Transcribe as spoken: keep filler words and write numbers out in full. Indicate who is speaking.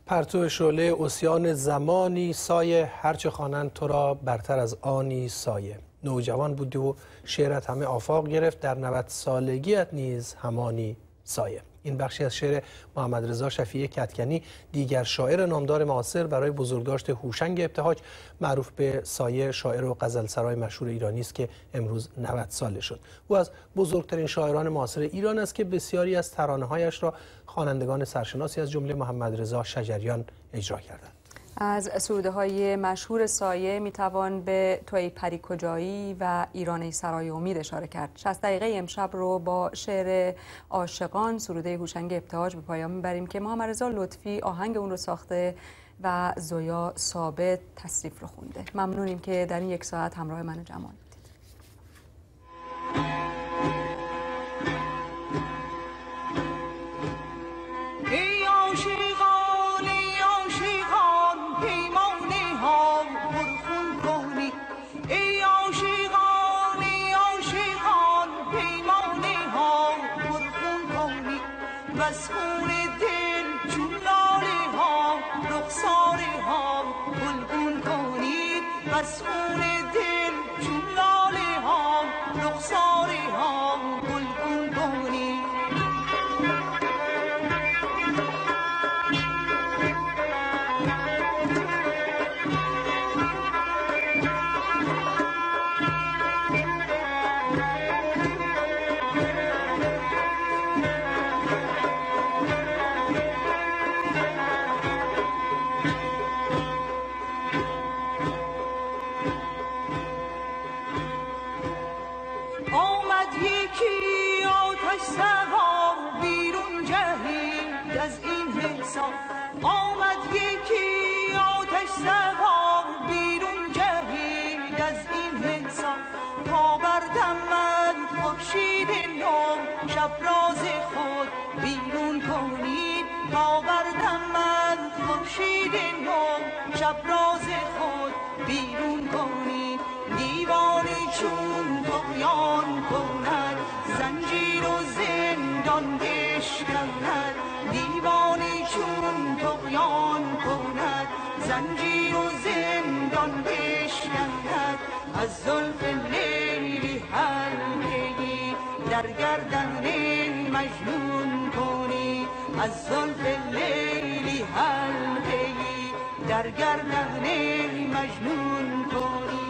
Speaker 1: پرتو شعله عصیان زمانی سایه، هرچه خوانند تو را برتر از آنی سایه. نوجوان بودی و شعرت همه آفاق گرفت، در نود سالگیت نیز همانی سایه. این بخشی از شعر محمد رضا شفیع کدکنی، دیگر شاعر نامدار معاصر، برای بزرگداشت هوشنگ ابتهاج معروف به سایه، شاعر و غزلسرای مشهور ایرانی است که امروز نود ساله شد. او از بزرگترین شاعران معاصر ایران است که بسیاری از ترانه‌هایش را خوانندگان سرشناسی از جمله محمد رضا شجریان اجرا کردند.
Speaker 2: از سروده های مشهور سایه میتوان به توی پری کجایی و ایران سرای امید اشاره کرد. شصت دقیقه امشب رو با شعر عاشقان، سروده هوشنگ ابتهاج، به پایان میبریم که محمد رضا لطفی آهنگ اون رو ساخته و زویا ثابت تصریف رو خونده. ممنونیم که در این یک ساعت همراه من و جمال بودید.
Speaker 3: از خون دل چون لاله ها رخساره ها گلگون کنید، از خون دل چون لاله ها رخساره ها گلگون کنید. یکی آتش سوار بیرون جهید از این حساب، آمد یکی آتش سوار بیرون جهید از این حساب، تا بردمد خورشید نو شب راز خود بیرون کنید، تا بردمد خورشید نو شب راز خود بیرون کنید. دیوانی چون طغیان کند زنجیر و زندان بشکند، دیوانی چون طغیان کند زنجیر و زندان بشکند. از زلف لیلی حلقه‌ای در گردن مجنون کنی، از زلف لیلی حلقه‌ای در گردن مجنون کنی.